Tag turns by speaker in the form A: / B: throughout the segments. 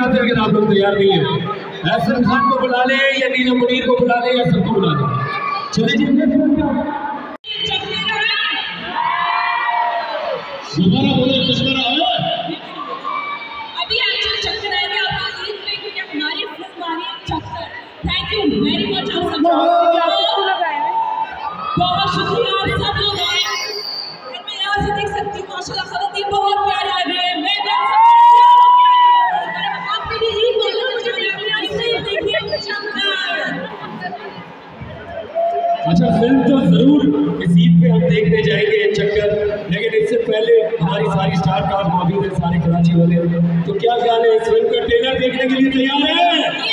A: आते लेकिन आप लोग तैयार नहीं है। असलम खान को बुला ले या नीनो मुनीर को बुला ले या सबको बुला ले। चले जी दोबारा बोले दुश्मन आओ।
B: अभी एक्चुअली चक्कर आएंगे आपको ईद में क्योंकि हमारी फिल्म आ रही है चक्कर। थैंक यू वेरी मच आप सब बहुत शुक्रिया आप सब लोग आए और मैं यहाँ से देख सकती हूँ माशाल्लाह खवातीन बहुत प्यारे लग रहे हैं। मैं आपके भी ईद मुबारक देखिए चक्कर।
A: अच्छा फिल्म तो जरूर इस ईद पे हम देखने जाएंगे चक्कर, लेकिन इससे पहले हमारी सारी स्टार कास्ट मौजूद है, सारे कराची वाले। तो क्या ख्याल है इस फिल्म का ट्रेलर देखने के लिए तैयार है?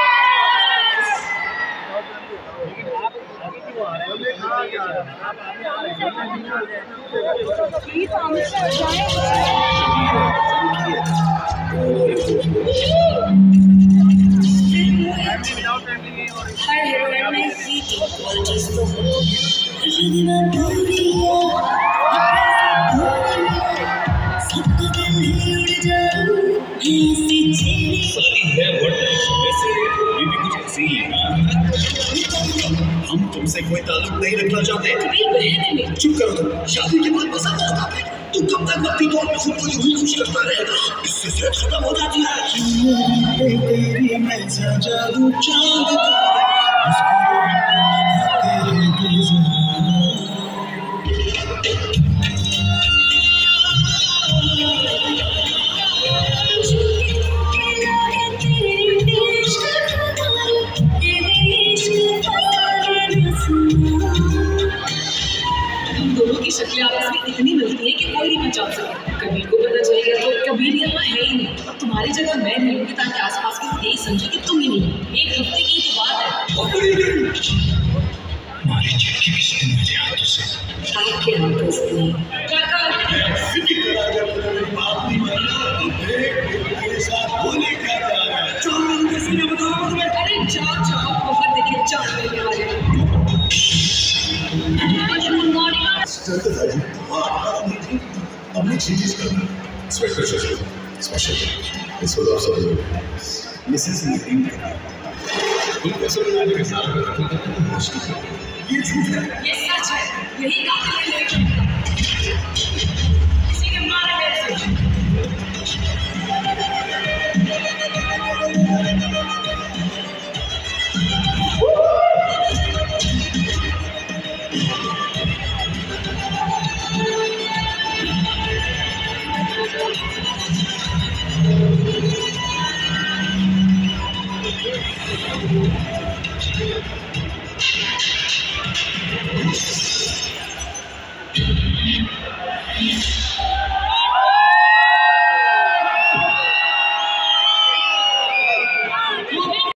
B: हर हीरोइन में ही क्वालिटीज तो
C: हम तुमसे कोई ताल्लुक नहीं रखना चाहते। चुप करो तुम। शादी के बाद मजा आता है। तू कब तक वक्ती तौर पर खुद को यूं ही खुश करता रहेगा? इससे सेहत खत्म हो जाती है। तेरी मैं जादू चांद
B: शक्लें आपस में इतनी मिलती है कि कोई नहीं पहचान सकता। कबीर को पता चलेगा तो कबीर यहाँ है ही नहीं, और तुम्हारी जगह मैं नहीं लूंगी ताकि आसपास के यही समझे कि तुम ही नहीं हो। एक हफ्ते की तो बात है। आपके हाथों से अरे जाओ जाओ बहुत देखिए चार मिलने वाले।
C: अपनी चीज़ करना स्पेशल इस वजह से मिसेस मीटिंग ये झूठ है,
B: ये सच है। यही काफी है किसी ने मारा है।